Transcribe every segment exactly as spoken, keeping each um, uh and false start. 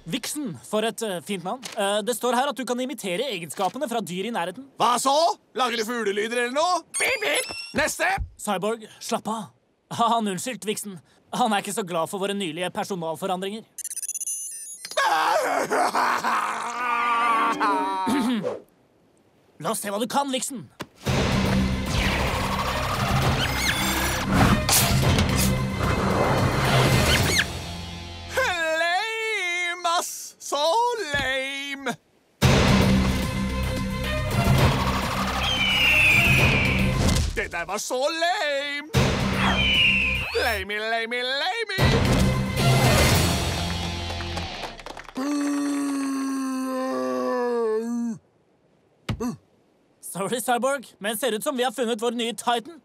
Vixen, for et uh, fint navn. Uh, det står her at du kan imitere egenskapene fra dyr i nærheten. Hva så? Lager du fuglelyder eller noe? Bip, bip. Neste! Cyborg, slapp av. Han unnskyldt, Vixen. Han er ikke så glad for våre nylige personalforandringer. La oss se hva du kan, Vixen. Lame, ass! Så lame! Det der var så lame! Lame, lame, lame! Sorry, Cyborg, men ser ut som vi har funnet vår nye Titan.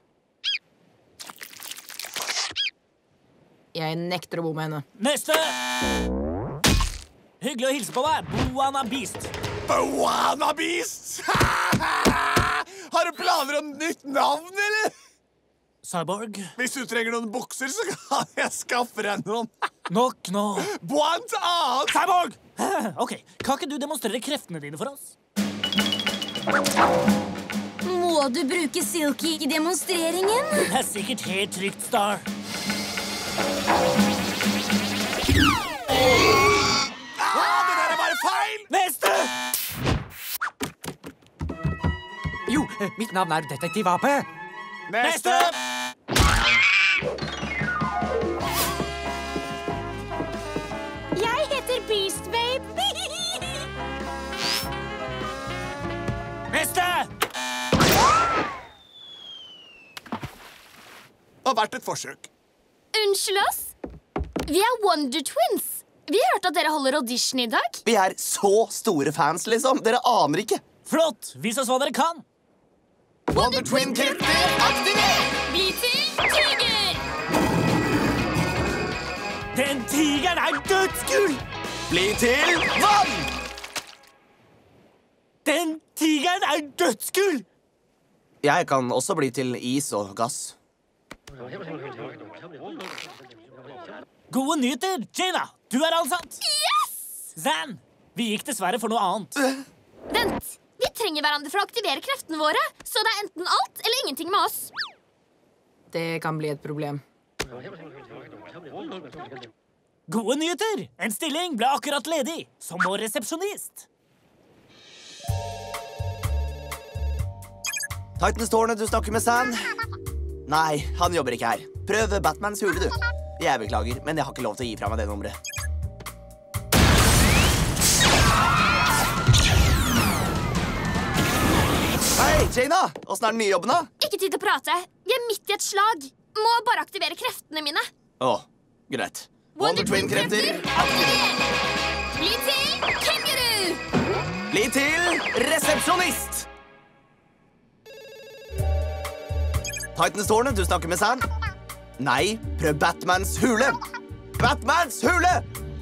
Jeg nekter å bo med henne. Neste! Hyggelig å hilse på deg, Boana Beast. Boana Beast! Har du planer om nytt navn, eller? Cyborg? Hvis du trenger noen bukser, så kan jeg skaffe deg noen. Nok nå. Blant annet! Cyborg! Ok, kan ikke du demonstrere kreftene dine for oss? Må du bruke Silky i demonstreringen? Det er sikkert helt trygt, Star. Ah, det der er bare feil! Neste! Jo, mitt navn er Detektiv Ape. Neste! Jeg heter Beast Babe. Neste! Har vært et forsøk. Unnskyld oss. Vi er Wonder Twins. Vi har hørt at dere holder audition i dag. Vi er så store fans, liksom. Dere aner ikke. Flott! Vis oss hva dere kan. Wonder Twin-krefter aktiver! Bli til tiger! Den tigeren er dødskul! Bli til vann! Den tigeren er dødskul! Jeg kan også bli til is og gass. Gode nyheter, Jaina. Du er allsatt. Yes! Zan, vi gikk dessverre for noe annet. Vent. Vi trenger hverandre for å aktivere kreftene våre, så det er enten alt eller ingenting med oss. Det kan bli et problem. Gode nyheter! En stilling ble akkurat ledig, som vår resepsjonist. Titans-tårnet, du snakker med Sam? Nei, han jobber ikke her. Prøv Batmans hule, du. Jeg beklager, men jeg har ikke lov til å gi fra meg det nummeret. Hei, Jaina! Hvordan er den nye jobben, da? Ikke tid til å prate. Vi er midt i et slag. Må bare aktivere kreftene mine. Åh, greit. Wonder Twin-krefter aktiver! Bli til kenguru! Bli til resepsjonist! Titans-tårnet, du snakker med Sam? Nei, prøv Batmans hule. Batmans hule!